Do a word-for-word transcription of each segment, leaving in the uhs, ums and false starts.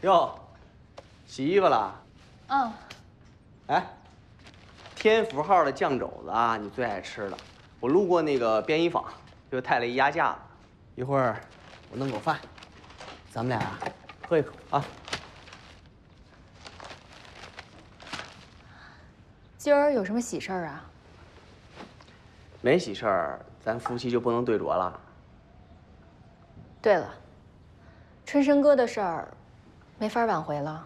哟，洗衣服了？ 嗯。 哎，天福号的酱肘子啊，你最爱吃了。我路过那个便衣坊，就带了一鸭架子。一会儿我弄口饭，咱们俩喝一口啊。 今儿有什么喜事儿啊？ 没喜事儿，咱夫妻就不能对酌了。 对了，春生哥的事儿，没法挽回了。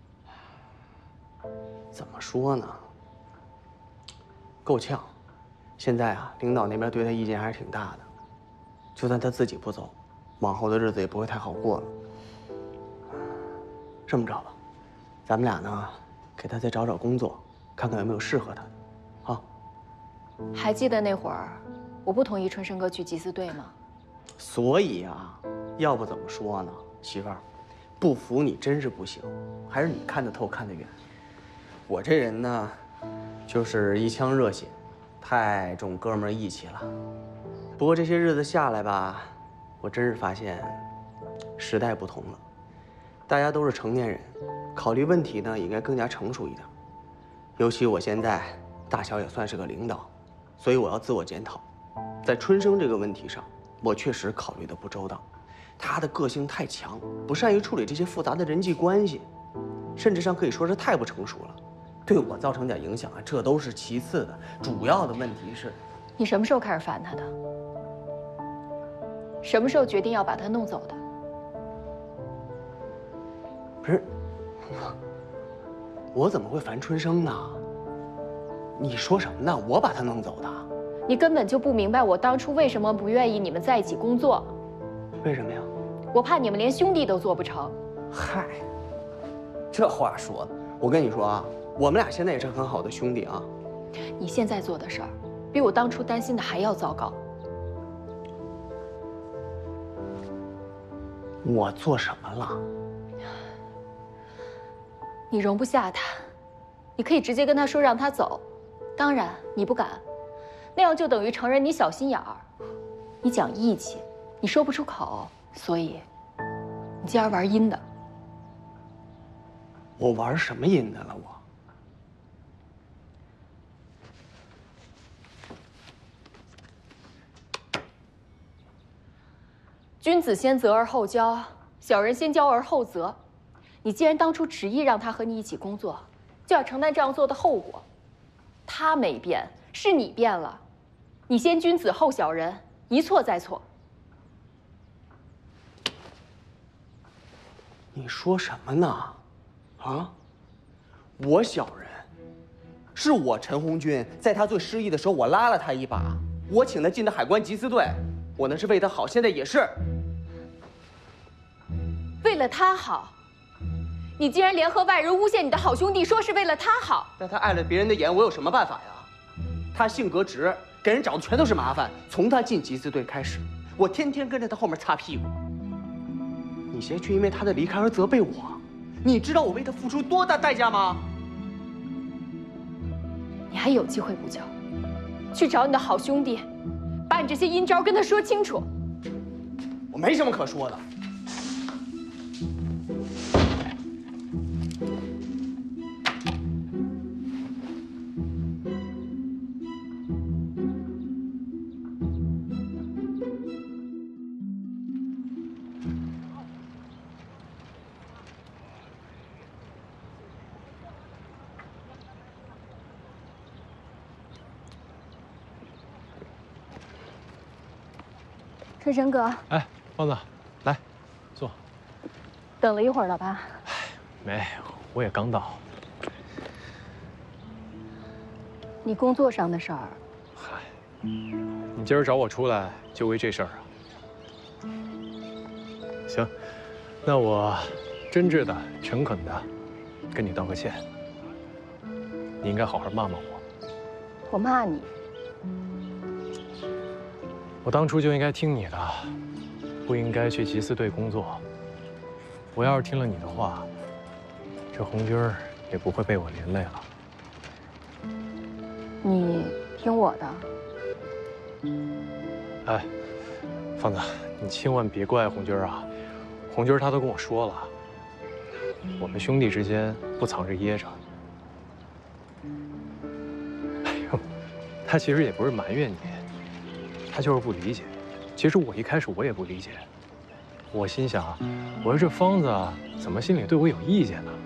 怎么说呢？够呛。现在啊，领导那边对他意见还是挺大的。就算他自己不走，往后的日子也不会太好过了。这么着吧，咱们俩呢，给他再找找工作，看看有没有适合他的，啊？ 还记得那会儿，我不同意春生哥去缉私队吗？ 所以啊，要不怎么说呢，媳妇儿，不服你真是不行，还是你看得透看得远。我这人呢，就是一腔热血，太重哥们儿义气了。不过这些日子下来吧，我真是发现，时代不同了，大家都是成年人，考虑问题呢也应该更加成熟一点。尤其我现在大小也算是个领导，所以我要自我检讨，在春生这个问题上，我确实考虑的不周到。他的个性太强，不善于处理这些复杂的人际关系，甚至上可以说是太不成熟了。对我造成点影响啊，这都是其次的，主要的问题是， 你什么时候开始烦他的？什么时候决定要把他弄走的？ 不是，我我怎么会烦春生呢？你说什么呢？我把他弄走的？ 你根本就不明白我当初为什么不愿意你们在一起工作。 为什么呀？ 我怕你们连兄弟都做不成。 嗨，这话说的，我跟你说啊。我们俩现在也是很好的兄弟啊。 你现在做的事儿，比我当初担心的还要糟糕。 我做什么了？ 你容不下他，你可以直接跟他说让他走，当然你不敢，那样就等于承认你小心眼儿。你讲义气，你说不出口，所以你今儿玩阴的。 我玩什么阴的了我？ 君子先责而后骄，小人先骄而后责。你既然当初执意让他和你一起工作，就要承担这样做的后果。他没变，是你变了。你先君子后小人，一错再错。 你说什么呢？啊？我小人？是我陈红军在他最失意的时候，我拉了他一把，我请他进的海关缉私队，我那是为他好，现在也是。 为了他好，你竟然联合外人诬陷你的好兄弟，说是为了他好。 但他碍了别人的眼，我有什么办法呀？他性格直，给人找的全都是麻烦。从他进缉私队开始，我天天跟着他后面擦屁股。你现在却因为他的离开而责备我，你知道我为他付出多大代价吗？ 你还有机会补救，去找你的好兄弟，把你这些阴招跟他说清楚。 我没什么可说的。 春生哥， 哎，芳子，来，坐。 等了一会儿了吧？ 哎，没，我也刚到。 你工作上的事儿。 嗨，你今儿找我出来就为这事儿啊？行，那我真挚的、诚恳的跟你道个歉。你应该好好骂骂我。 我骂你？ 我当初就应该听你的，不应该去缉私队工作。我要是听了你的话，这红军儿也不会被我连累了。 你听我的。 哎，芳子，你千万别怪红军儿啊！红军儿他都跟我说了， 我们兄弟之间不藏着掖着。哎呦，他其实也不是埋怨你，他就是不理解。其实我一开始我也不理解，我心想，我说这方子怎么心里对我有意见呢？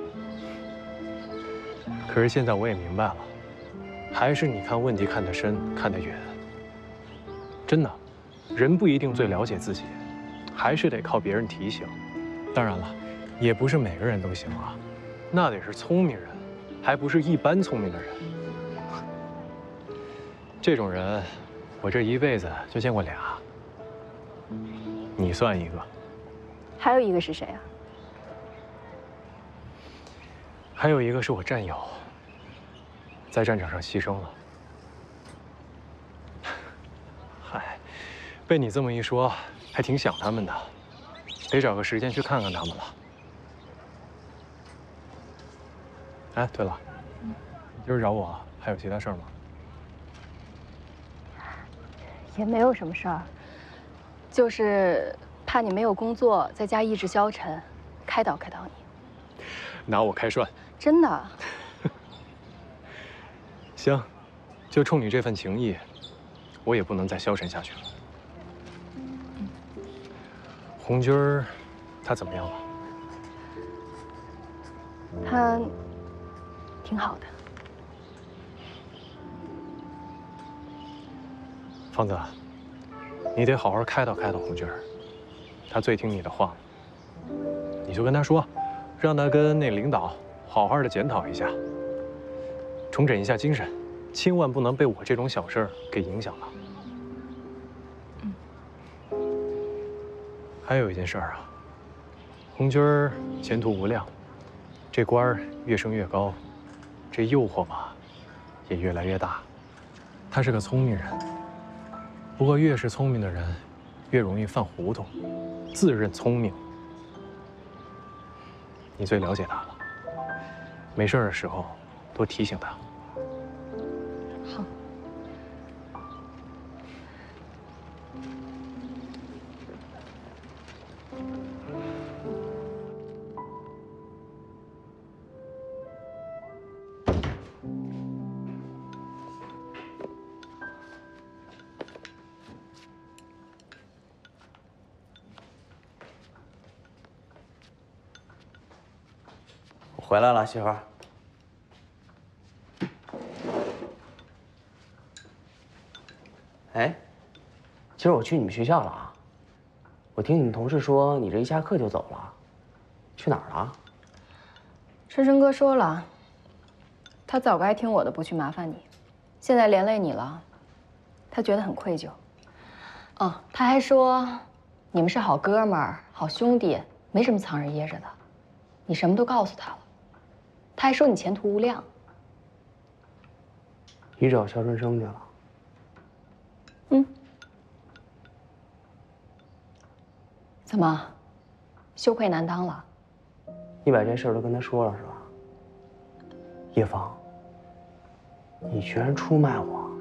可是现在我也明白了，还是你看问题看得深，看得远。真的，人不一定最了解自己，还是得靠别人提醒。当然了，也不是每个人都行啊，那得是聪明人，还不是一般聪明的人。这种人，我这一辈子就见过俩，你算一个。 还有一个是谁啊？ 还有一个是我战友，在战场上牺牲了。嗨，被你这么一说，还挺想他们的，得找个时间去看看他们了。哎，对了，你今儿找我还有其他事儿吗？ 也没有什么事儿，就是怕你没有工作，在家意志消沉，开导开导你。 拿我开涮？ 真的。 行，就冲你这份情谊，我也不能再消沉下去了。红军儿，他怎么样了？ 他挺好的。 方子，你得好好开导开导红军儿，他最听你的话。你就跟他说，让他跟那领导好好的检讨一下，重整一下精神，千万不能被我这种小事儿给影响了。嗯。还有一件事儿啊，红军儿前途无量，这官儿越升越高，这诱惑吧，也越来越大。他是个聪明人，不过越是聪明的人，越容易犯糊涂，自认聪明。你最了解他了，没事的时候多提醒他。 好。 回来了，媳妇儿。哎，今儿我去你们学校了啊。我听你们同事说，你这一下课就走了，去哪儿了？ 春生哥说了，他早该听我的，不去麻烦你。现在连累你了，他觉得很愧疚。哦，他还说，你们是好哥们儿、好兄弟，没什么藏着掖着的，你什么都告诉他了。他还说你前途无量。 你找肖春生去了？ 嗯。怎么，羞愧难当了？ 你把这事儿都跟他说了是吧？叶芳，你居然出卖我！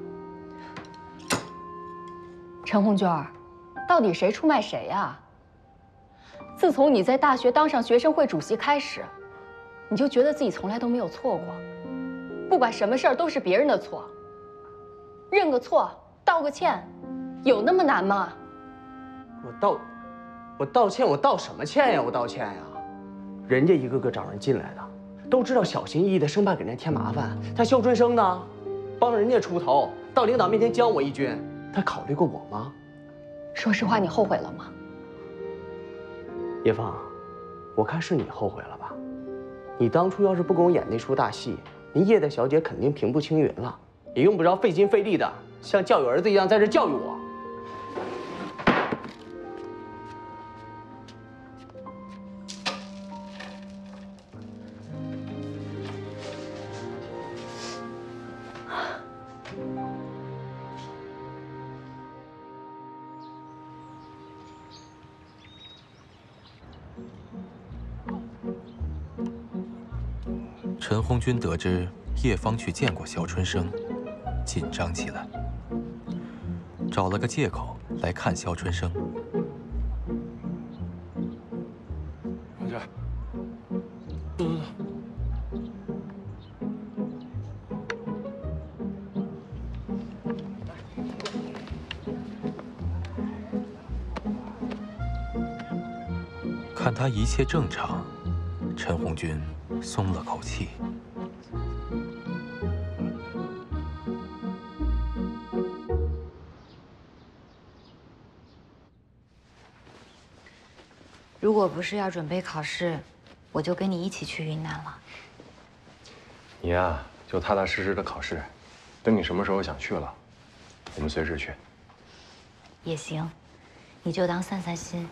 陈红娟儿，到底谁出卖谁呀？自从你在大学当上学生会主席开始，你就觉得自己从来都没有错过，不管什么事儿都是别人的错。认个错，道个歉，有那么难吗？ 我道，我道歉，我道什么歉呀？我道歉呀！人家一个个找人进来的，都知道小心翼翼的，生怕给人家添麻烦。他肖春生呢，帮人家出头，到领导面前将我一军，他考虑过我吗？ 说实话，你后悔了吗？ 叶芳，我看是你后悔了吧？你当初要是不跟我演那出大戏，您叶大小姐肯定平步青云了，也用不着费心费力的像教育儿子一样在这教育我。 陈红军得知叶芳去见过肖春生，紧张起来，找了个借口来看肖春生。 红军， 看他一切正常，陈红军松了口气。 如果不是要准备考试，我就跟你一起去云南了。 你呀，就踏踏实实的考试，等你什么时候想去了，我们随时去。 也行，你就当散散心。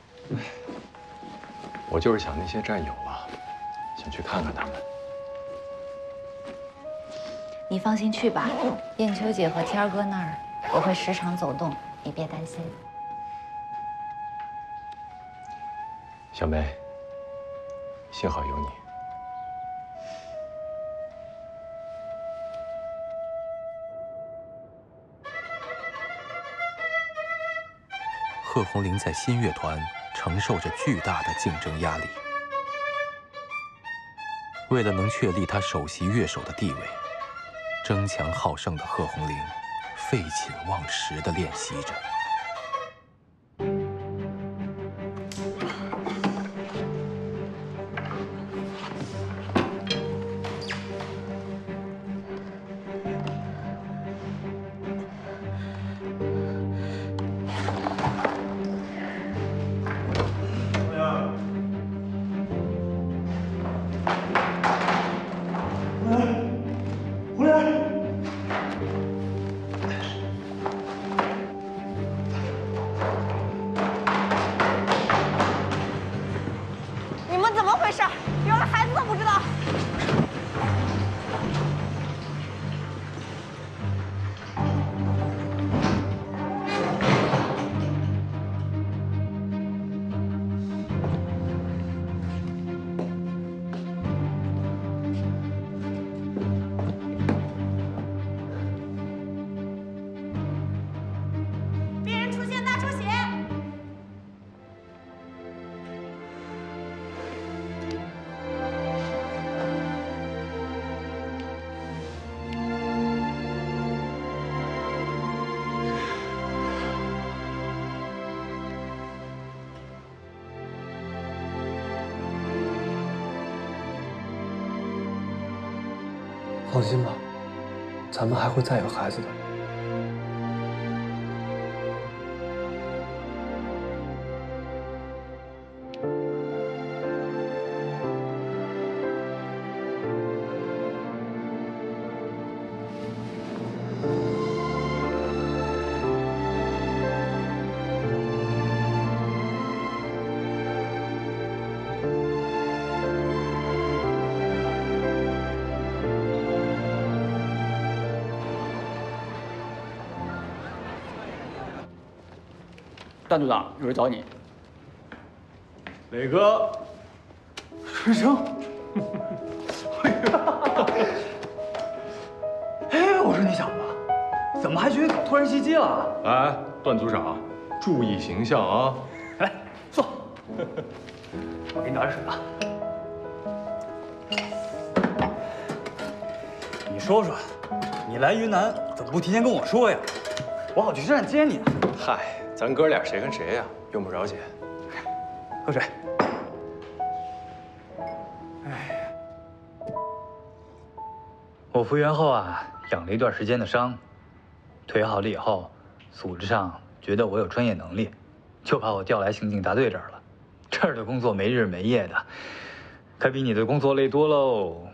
我就是想那些战友了，想去看看他们。 你放心去吧，燕秋姐和天儿哥那儿我会时常走动，你别担心。 小梅，幸好有你。 贺红玲在新乐团承受着巨大的竞争压力，为了能确立她首席乐手的地位，争强好胜的贺红玲废寝忘食地练习着。 放心吧，咱们还会再有孩子的。 段组长，有人找你。 磊哥，春生，哎，我说你小子，怎么还学搞突然袭击了？ 哎，段组长，注意形象啊！ 来，坐。我给你倒点水啊。你说说，你来云南怎么不提前跟我说呀？我好去车站接你。 嗨，咱哥俩谁跟谁呀？用不着姐。 喝水。哎， 我复原后啊，养了一段时间的伤，腿好了以后，组织上觉得我有专业能力，就把我调来刑警大队这儿了。这儿的工作没日没夜的，可比你的工作累多喽。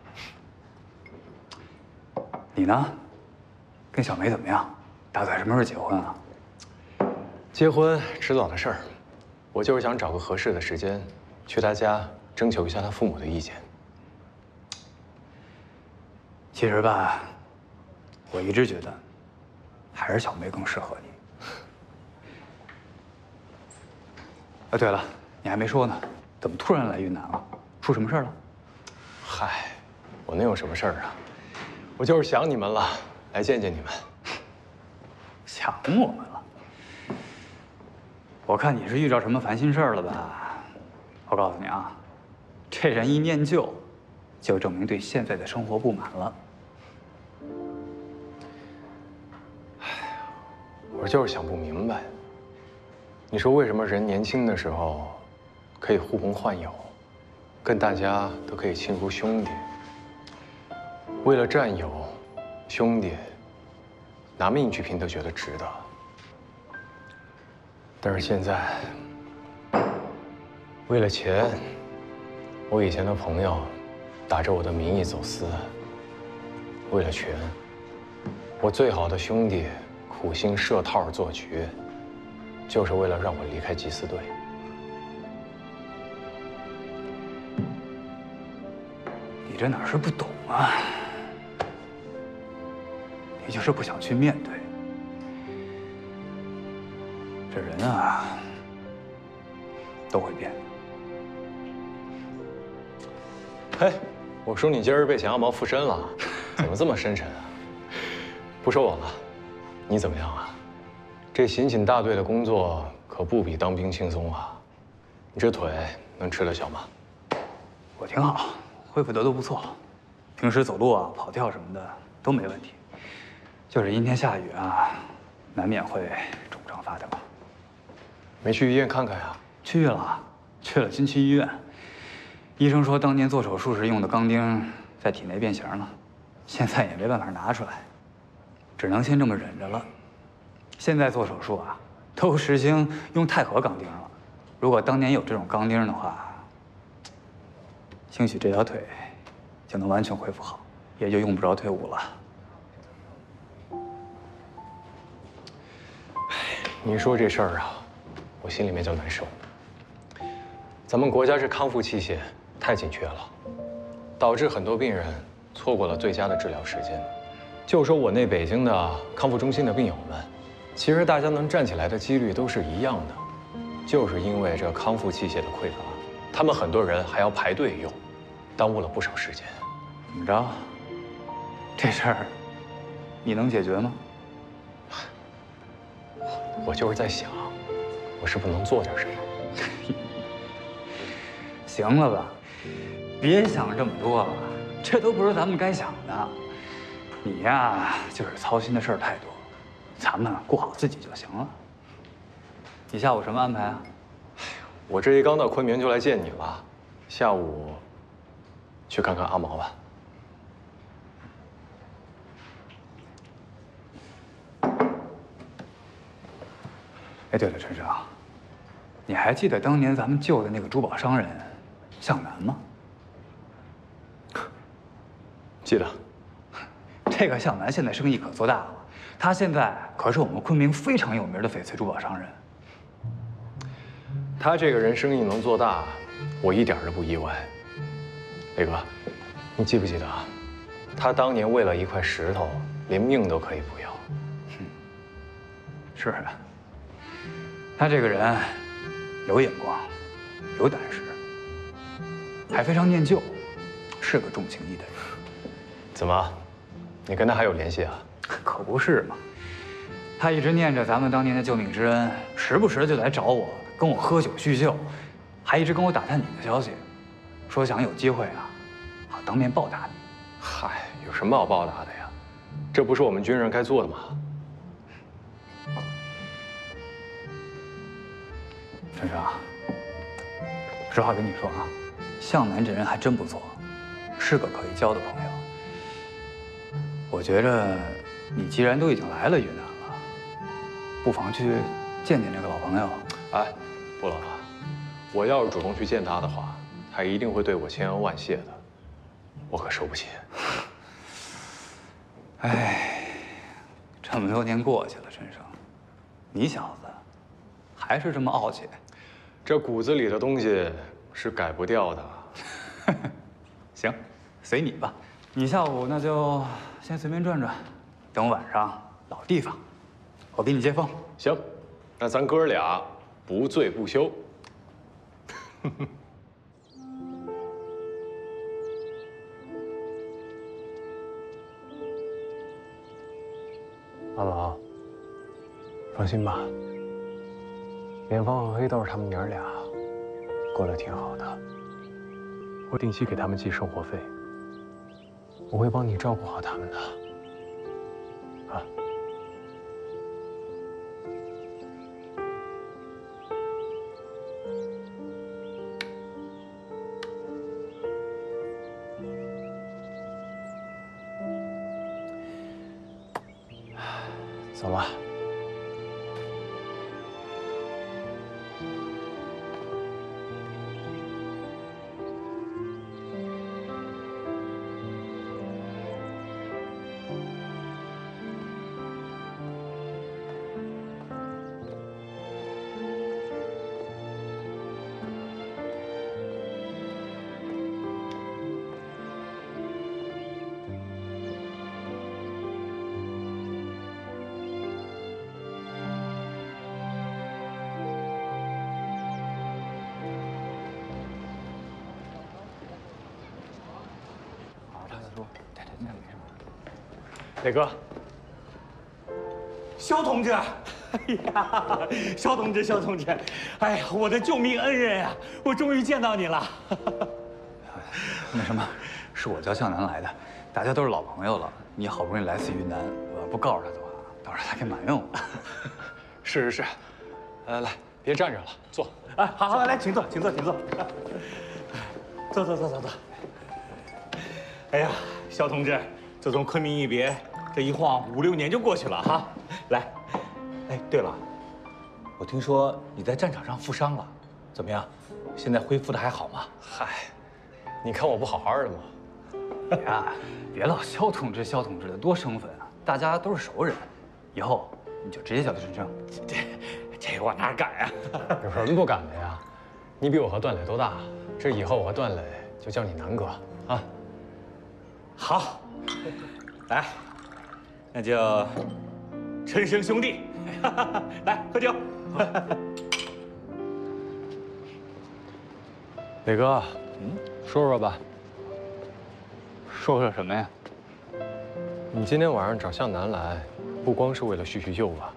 你呢？跟小梅怎么样？打算什么时候结婚啊？ 结婚迟早的事儿，我就是想找个合适的时间，去他家征求一下他父母的意见。 其实吧，我一直觉得，还是小梅更适合你。啊，对了，你还没说呢，怎么突然来云南了？出什么事儿了？ 嗨，我能有什么事儿啊？我就是想你们了，来见见你们。 想我们了？我看你是遇到什么烦心事儿了吧？我告诉你啊，这人一念旧，就证明对现在的生活不满了。 哎，我就是想不明白，你说为什么人年轻的时候可以呼朋唤友，跟大家都可以亲如兄弟。为了战友、兄弟，拿命去拼都觉得值得。但是现在，为了钱，我以前的朋友打着我的名义走私；为了权，我最好的兄弟苦心设套做局，就是为了让我离开缉私队。 你这哪是不懂啊？你就是不想去面对。这人啊，都会变。 嘿，我说你今儿被想要毛附身了，怎么这么深沉啊？不说我了，你怎么样啊？这刑警大队的工作可不比当兵轻松啊！你这腿能吃得消吗？ 我挺好，恢复得都不错，平时走路啊、跑跳什么的都没问题，就是阴天下雨啊，难免会肿胀发疼。 没去医院看看呀？ 去了，去了军区医院。医生说，当年做手术时用的钢钉在体内变形了，现在也没办法拿出来，只能先这么忍着了。现在做手术啊，都实行用钛合钢钉了。如果当年有这种钢钉的话，兴许这条腿就能完全恢复好，也就用不着退伍了。 你说这事儿啊，我心里面就难受。咱们国家这康复器械太紧缺了，导致很多病人错过了最佳的治疗时间。就说我那北京的康复中心的病友们，其实大家能站起来的几率都是一样的，就是因为这康复器械的匮乏，他们很多人还要排队用，耽误了不少时间。 怎么着？这事儿你能解决吗？ 我就是在想，我是不是能做点什么？ 行了吧，别想这么多了，这都不是咱们该想的。你呀，就是操心的事儿太多，咱们顾好自己就行了。你下午什么安排啊？ 我这一刚到昆明就来见你了，下午去看看阿毛吧。 哎，对了，陈生，你还记得当年咱们救的那个珠宝商人向南吗？ 记得。 这个向南现在生意可做大了，他现在可是我们昆明非常有名的翡翠珠宝商人。 他这个人生意能做大，我一点都不意外。磊哥，你记不记得啊？他当年为了一块石头，连命都可以不要。 嗯，是啊。他这个人有眼光，有胆识，还非常念旧，是个重情义的人。 怎么，你跟他还有联系啊？ 可不是嘛，他一直念着咱们当年的救命之恩，时不时就来找我，跟我喝酒叙旧，还一直跟我打探你的消息，说想有机会啊，好当面报答你。 嗨，有什么好报答的呀？这不是我们军人该做的吗？ 陈生，实话跟你说啊，向南这人还真不错，是个可以交的朋友。我觉着，你既然都已经来了云南了，不妨去见见这个老朋友。 哎，不了了，我要是主动去见他的话，他一定会对我千恩万谢的，我可受不起。 哎，这么多年过去了，陈生，你小子还是这么傲气。 这骨子里的东西是改不掉的。 行，随你吧。你下午那就先随便转转，等晚上老地方，我给你接风。 行，那咱哥俩不醉不休。阿毛，放心吧，连芳和黑豆他们娘俩过得挺好的，我定期给他们寄生活费，我会帮你照顾好他们的。啊。 走了。磊哥， 肖同志，哎呀，肖同志，肖同志，哎呀，我的救命恩人呀，我终于见到你了。 那什么，是我叫向南来的，大家都是老朋友了。你好不容易来次云南，我要不告诉他的话，到时候他给埋怨我。 是是是，来来，别站着了，坐。 哎，好好来，请坐，请坐，请坐。坐坐坐坐坐。哎呀，肖同志，自从昆明一别，这一晃五六年就过去了哈。来，哎，对了，我听说你在战场上负伤了，怎么样？现在恢复的还好吗？ 嗨，你看我不好好的吗？ 你呀，别老肖同志、肖同志的，多生分啊！大家都是熟人，以后你就直接叫他春生。 这这我哪敢呀？ 有什么不敢的呀？你比我和段磊都大，这以后我和段磊就叫你南哥啊。 好，来，那就春生兄弟，来喝酒。 磊哥，嗯，说说吧。 说说什么呀？ 你今天晚上找向南来，不光是为了叙叙旧吧？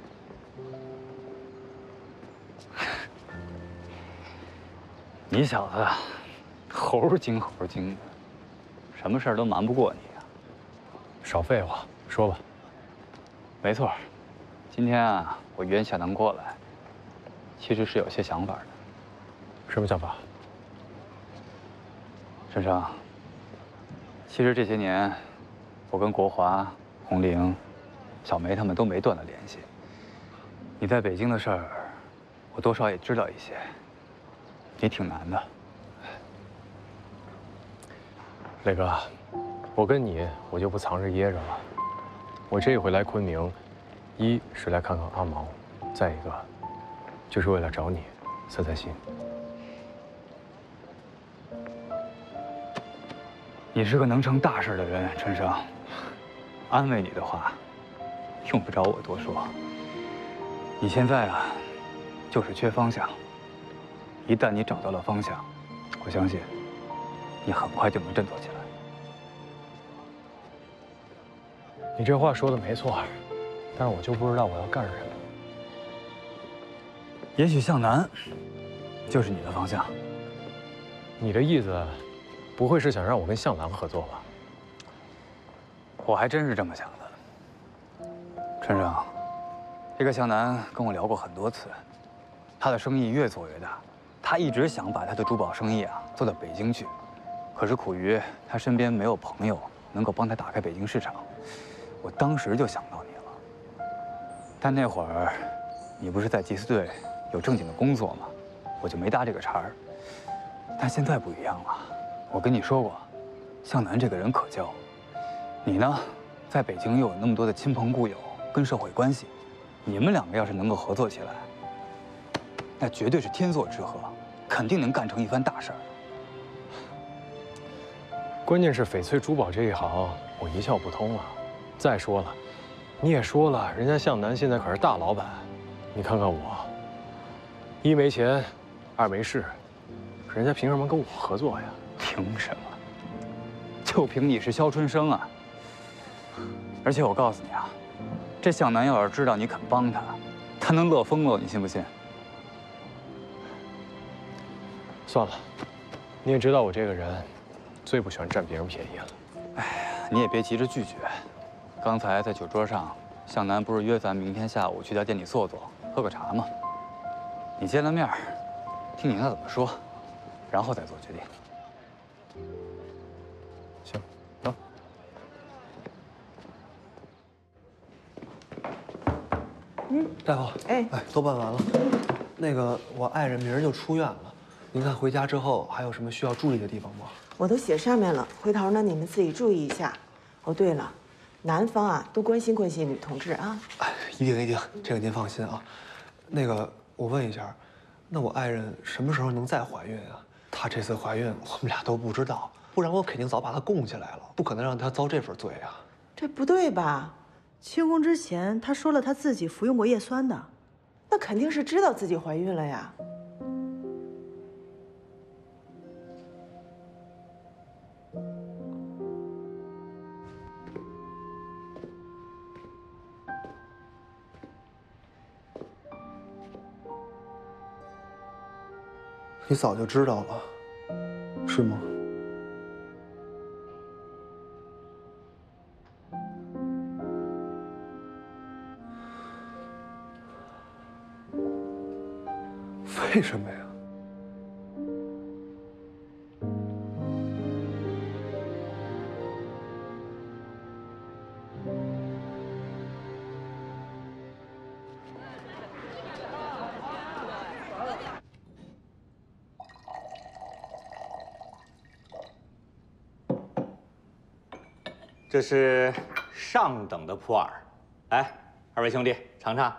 你小子猴精猴精的，什么事儿都瞒不过你啊！ 少废话，说吧。 没错，今天啊，我约向南过来，其实是有些想法的。 什么想法？ 春生，其实这些年，我跟国华、红玲、小梅他们都没断了联系。你在北京的事儿，我多少也知道一些，也挺难的。 磊哥，我跟你，我就不藏着掖着了。我这回来昆明，一是来看看阿毛，再一个，就是为了找你散散心。 你是个能成大事的人，春生。安慰你的话，用不着我多说。你现在啊，就是缺方向。一旦你找到了方向，我相信，你很快就能振作起来。 你这话说的没错，但是我就不知道我要干什么。 也许向南，就是你的方向。 你的意思，不会是想让我跟向南合作吧？ 我还真是这么想的。春生，这个向南跟我聊过很多次，他的生意越做越大，他一直想把他的珠宝生意啊做到北京去，可是苦于他身边没有朋友能够帮他打开北京市场。我当时就想到你了，但那会儿你不是在缉私队有正经的工作吗？我就没搭这个茬儿。但现在不一样了，我跟你说过，向南这个人可交，你呢，在北京又有那么多的亲朋故友跟社会关系，你们两个要是能够合作起来，那绝对是天作之合，肯定能干成一番大事儿。 关键是翡翠珠宝这一行，我一窍不通啊。再说了，你也说了，人家向南现在可是大老板，你看看我，一没钱，二没势，人家凭什么跟我合作呀？ 凭什么？就凭你是肖春生啊！而且我告诉你啊，这向南要是知道你肯帮他，他能乐疯了，你信不信？ 算了，你也知道我这个人，最不喜欢占别人便宜了。 哎呀，你也别急着拒绝。刚才在酒桌上，向南不是约咱明天下午去他店里坐坐，喝个茶吗？你见了面，听听他怎么说，然后再做决定。 行，走。 嗯， 大夫， 哎哎，都办完了。那个，我爱人明儿就出院了，您看回家之后还有什么需要注意的地方吗？ 我都写上面了，回头呢你们自己注意一下。哦，对了，男方啊多关心关心女同志啊。 哎，一定一定，这个您放心啊。那个，我问一下，那我爱人什么时候能再怀孕啊？她这次怀孕我们俩都不知道，不然我肯定早把她供起来了，不可能让她遭这份罪啊。 这不对吧？ 清宫之前他说了他自己服用过叶酸的， 那肯定是知道自己怀孕了呀。 你早就知道了，是吗？为什么呀？ 这是上等的普洱，来，二位兄弟尝尝。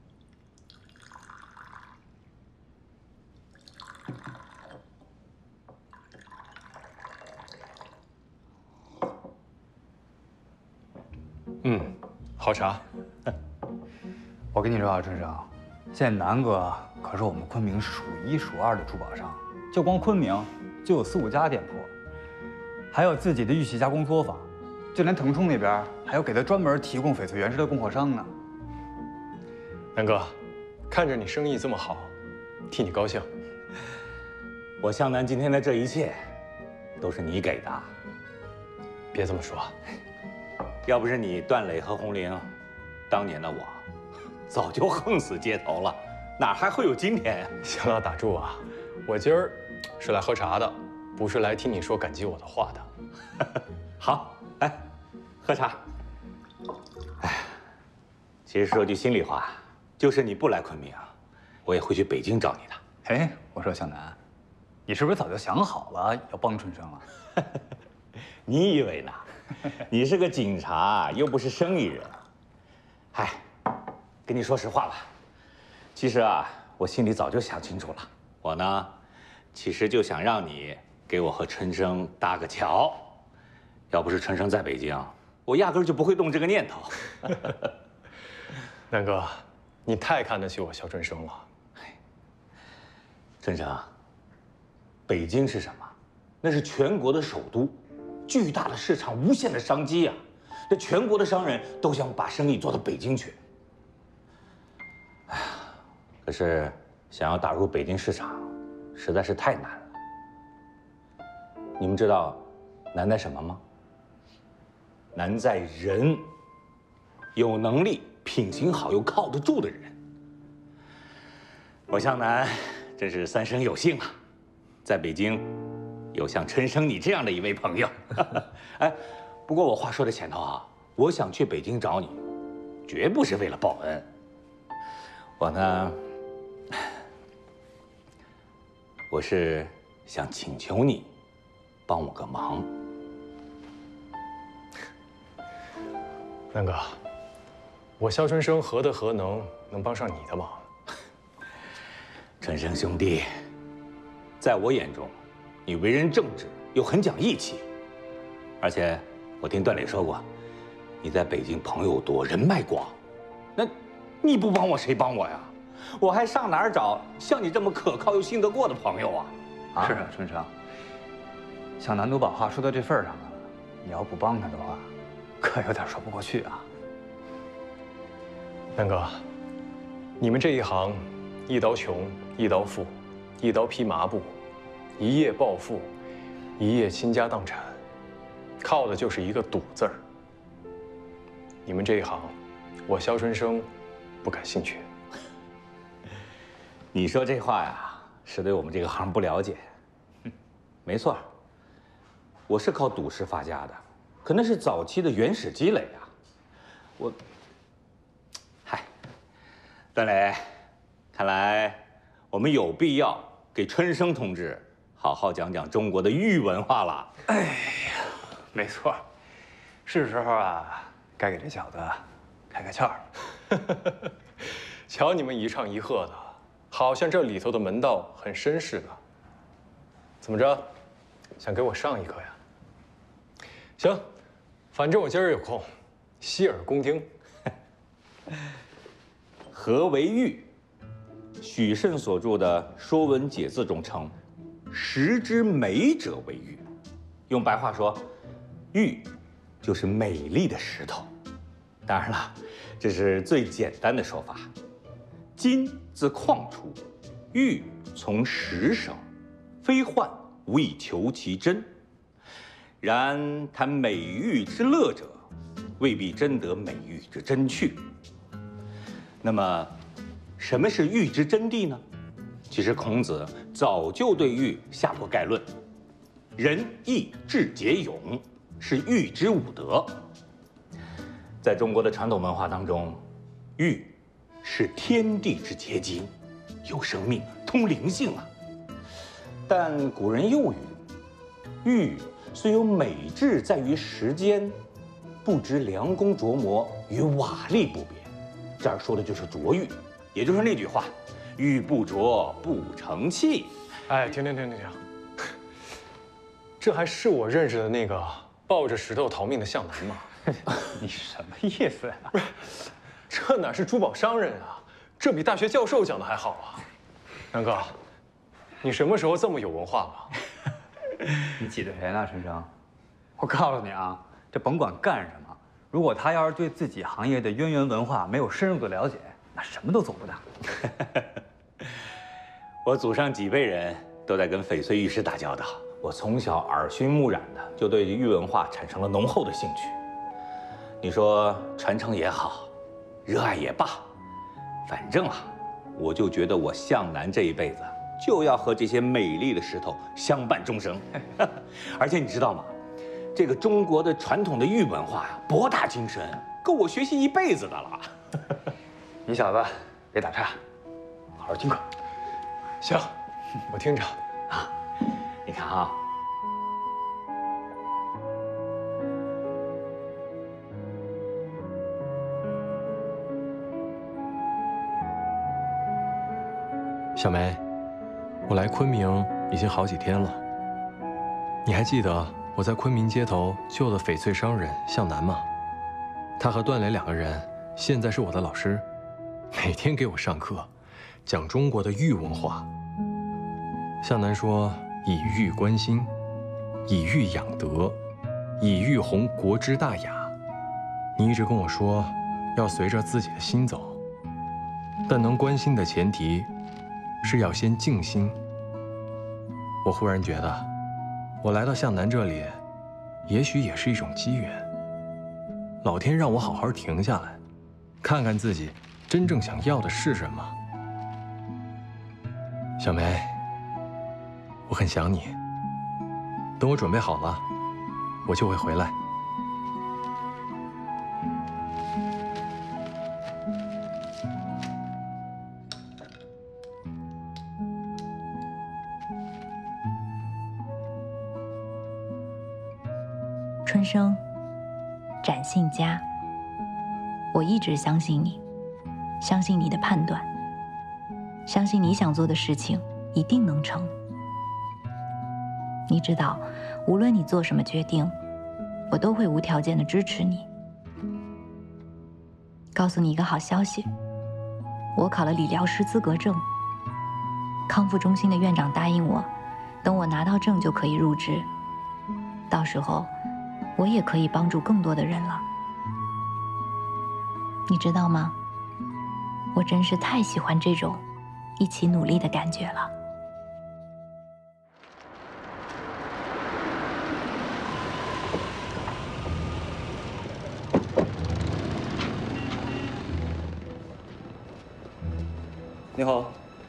嗯，好茶。 我跟你说啊，春生，现在南哥可是我们昆明数一数二的珠宝商，就光昆明就有四五家店铺，还有自己的玉器加工作坊，就连腾冲那边还有给他专门提供翡翠原石的供货商呢。 南哥，看着你生意这么好，替你高兴。 我向南今天的这一切，都是你给的。 别这么说， 要不是你段磊和红玲，当年的我，早就横死街头了，哪还会有今天呀？ 行了，打住啊！我今儿是来喝茶的，不是来听你说感激我的话的。 好，来，喝茶。哎，其实说句心里话，就是你不来昆明，我也会去北京找你的。 哎，我说向南，你是不是早就想好了要帮春生了？ 你以为呢？你是个警察，又不是生意人。嗨，跟你说实话吧，其实啊，我心里早就想清楚了。我呢，其实就想让你给我和春生搭个桥。要不是春生在北京，我压根儿就不会动这个念头。 南哥，你太看得起我肖春生了。 春生，北京是什么？那是全国的首都，巨大的市场，无限的商机啊！这全国的商人都想把生意做到北京去。哎呀，可是想要打入北京市场，实在是太难了。你们知道难在什么吗？难在人，有能力、品行好又靠得住的人。我向南真是三生有幸啊，在北京有像春生你这样的一位朋友。哎，不过我话说在前头啊，我想去北京找你，绝不是为了报恩。我呢，我是想请求你帮我个忙。 南哥，我肖春生何德何能能帮上你的忙？ 春生兄弟，在我眼中，你为人正直又很讲义气，而且我听段磊说过，你在北京朋友多，人脉广，那你不帮我谁帮我呀？我还上哪儿找像你这么可靠又信得过的朋友啊？ 啊，是啊，春生，向南都把话说到这份儿上了，你要不帮他的话，可有点说不过去啊。 南哥，你们这一行，一刀穷，一刀富，一刀披麻布，一夜暴富，一夜倾家荡产，靠的就是一个赌字儿。你们这一行，我肖春生不感兴趣。 你说这话呀，是对我们这个行不了解。没错，我是靠赌石发家的，可那是早期的原始积累啊。我，嗨， 段磊，看来我们有必要给春生同志好好讲讲中国的玉文化了。 哎呀，没错，是时候啊，该给这小子开开窍了。瞧你们一唱一和的，好像这里头的门道很深似的。怎么着，想给我上一课呀？行，反正我今儿有空，洗耳恭听。 何为玉？许慎所著的《说文解字》中称：“石之美者为玉。”用白话说，玉就是美丽的石头。当然了，这是最简单的说法。金自矿出，玉从石生，非幻无以求其真。然谈美玉之乐者，未必真得美玉之真趣。那么，什么是玉之真谛呢？其实孔子早就对玉下过概论：仁义智节勇是玉之五德。在中国的传统文化当中，玉是天地之结晶，有生命，通灵性啊。但古人又云：玉虽有美志在于时间，不知良工琢磨与瓦砾不别。这儿说的就是琢玉，也就是那句话：玉不琢不成器。 哎，停停停停停！这还是我认识的那个抱着石头逃命的向南吗？ 你什么意思呀？ 不是，这哪是珠宝商人啊？这比大学教授讲的还好啊！南哥，你什么时候这么有文化了？ 你挤兑谁呢，陈生？我告诉你啊，这甭管干什么，如果他要是对自己行业的渊源文化没有深入的了解，那什么都做不到。 我祖上几辈人都在跟翡翠玉石打交道，我从小耳熏目染的，就对玉文化产生了浓厚的兴趣。你说传承也好，热爱也罢，反正啊，我就觉得我向南这一辈子就要和这些美丽的石头相伴终生。而且你知道吗？这个中国的传统的玉文化呀，博大精深，够我学习一辈子的了。 你小子别打岔，好好听课。 行，我听着啊。你看啊， 小梅，我来昆明已经好几天了。你还记得我在昆明街头救的翡翠商人向南吗？他和段磊两个人现在是我的老师，每天给我上课，讲中国的玉文化。向南说：“以玉观心，以玉养德，以玉弘国之大雅。”你一直跟我说要随着自己的心走，但能观心的前提是要先静心。我忽然觉得，我来到向南这里，也许也是一种机缘。老天让我好好停下来，看看自己真正想要的是什么。小梅，我很想你。等我准备好了，我就会回来。 春生，展信佳，我一直相信你，相信你的判断，相信你想做的事情一定能成。你知道，无论你做什么决定，我都会无条件的支持你。告诉你一个好消息，我考了理疗师资格证。康复中心的院长答应我，等我拿到证就可以入职，到时候我也可以帮助更多的人了。你知道吗？我真是太喜欢这种一起努力的感觉了。 你好。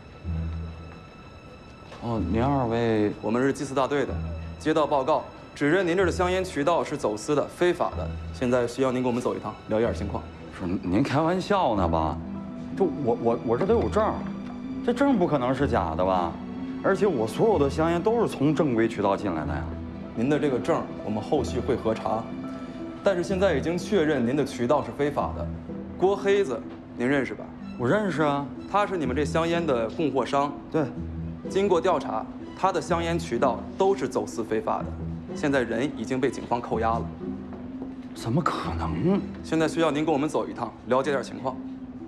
哦，您二位，我们是缉私大队的，接到报告，指认您这儿的香烟渠道是走私的、非法的，现在需要您跟我们走一趟，了解点情况。 不是您开玩笑呢吧？ 这我我我这都有证，这证不可能是假的吧？而且我所有的香烟都是从正规渠道进来的呀。 您的这个证我们后续会核查，但是现在已经确认您的渠道是非法的。郭黑子，您认识吧？ 我认识啊， 他是你们这香烟的供货商。 对， 经过调查，他的香烟渠道都是走私非法的，现在人已经被警方扣押了。 怎么可能？ 现在需要您跟我们走一趟，了解点情况。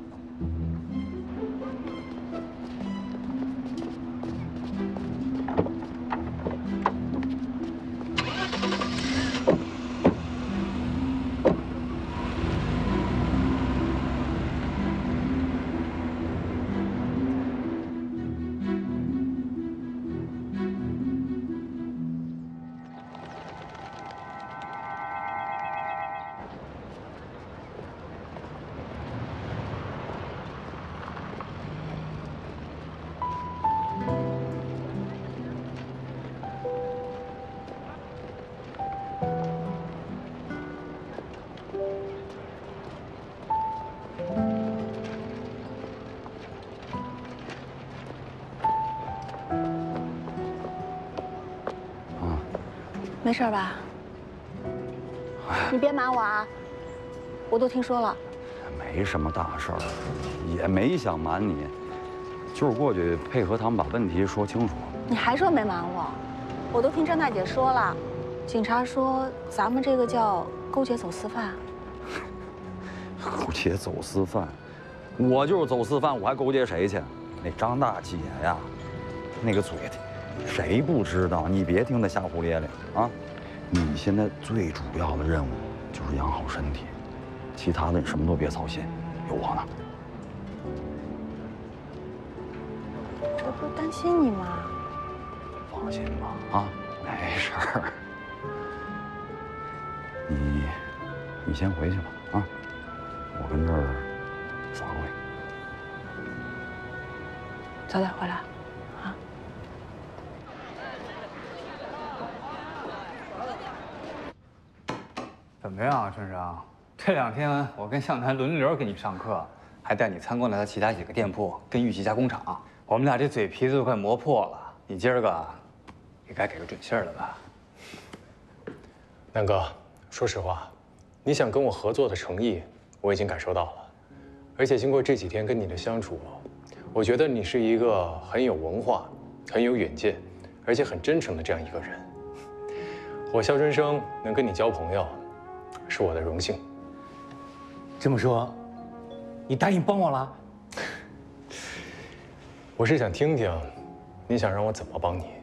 没事吧？你别瞒我啊！我都听说了。 没什么大事儿，也没想瞒你，就是过去配合他们把问题说清楚。 你还说没瞒我？我都听张大姐说了，警察说咱们这个叫勾结走私犯。 勾结走私犯？我就是走私犯，我还勾结谁去？那张大姐呀，那个嘴的。谁不知道？你别听他瞎胡咧咧啊！你现在最主要的任务就是养好身体，其他的你什么都别操心，有我呢。 这不是担心你吗？ 放心吧，啊，没事儿。你你先回去吧，啊，我跟这儿散会。 早点回来。 怎么样，春生？这两天我跟向南轮流给你上课，还带你参观了他其他几个店铺跟玉器加工厂。我们俩这嘴皮子都快磨破了，你今儿个也该给个准信儿了吧？ 南哥，说实话，你想跟我合作的诚意我已经感受到了，而且经过这几天跟你的相处，我觉得你是一个很有文化、很有远见，而且很真诚的这样一个人。我肖春生能跟你交朋友，是我的荣幸。 这么说，你答应帮我了？ 我是想听听，你想让我怎么帮你？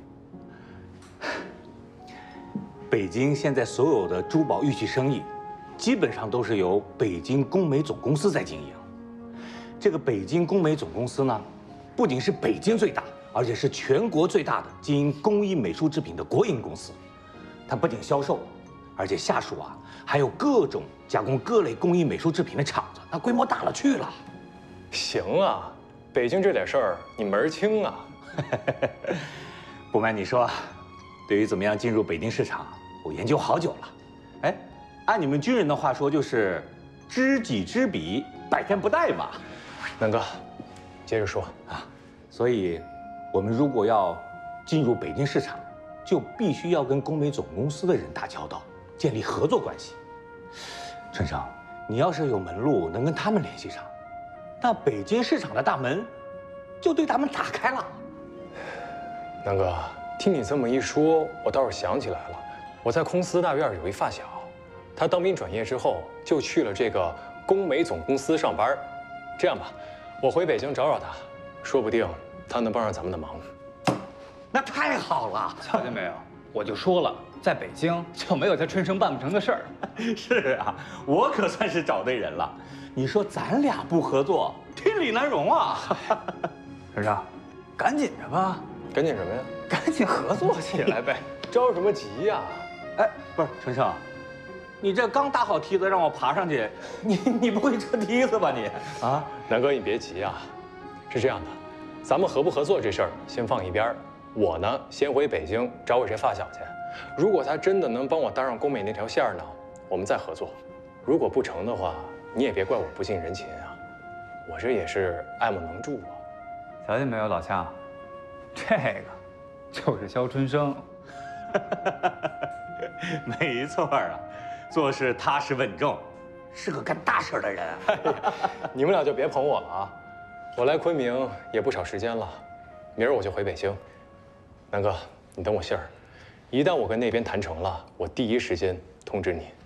北京现在所有的珠宝玉器生意，基本上都是由北京工美总公司在经营。这个北京工美总公司呢，不仅是北京最大，而且是全国最大的经营工艺美术制品的国营公司。它不仅销售，而且下属啊还有各种加工各类工艺美术制品的厂子，那规模大了去了。 行啊，北京这点事儿你门儿清啊。 不瞒你说，对于怎么样进入北京市场，我研究好久了。哎，按你们军人的话说，就是知己知彼，百战不殆嘛。 南哥，接着说啊。所以，我们如果要进入北京市场，就必须要跟工美总公司的人打交道，建立合作关系。春生，你要是有门路能跟他们联系上，那北京市场的大门就对他们打开了。 南哥，听你这么一说，我倒是想起来了，我在空司大院有一发小，他当兵转业之后就去了这个工美总公司上班。这样吧，我回北京找找他，说不定他能帮上咱们的忙。 那太好了， 瞧见没有？我就说了，在北京就没有他春生办不成的事儿。 是啊，我可算是找对人了。你说咱俩不合作，天理难容啊！ 春生，赶紧着吧。 赶紧什么呀？ 赶紧合作起来呗！ 着什么急呀？ 哎，不是春生，你这刚搭好梯子让我爬上去，你你不会撤梯子吧你？啊， 南哥你别急啊，是这样的，咱们合不合作这事儿先放一边儿。我呢，先回北京找我这发小去。如果他真的能帮我搭上工美那条线呢，我们再合作；如果不成的话，你也别怪我不近人情啊。 我这也是爱莫能助啊。 瞧见没有，老强，这个就是肖春生。 没错啊，做事踏实稳重，是个干大事的人。 你们俩就别捧我了啊！我来昆明也不少时间了，明儿我就回北京。南哥，你等我信儿，一旦我跟那边谈成了，我第一时间通知你。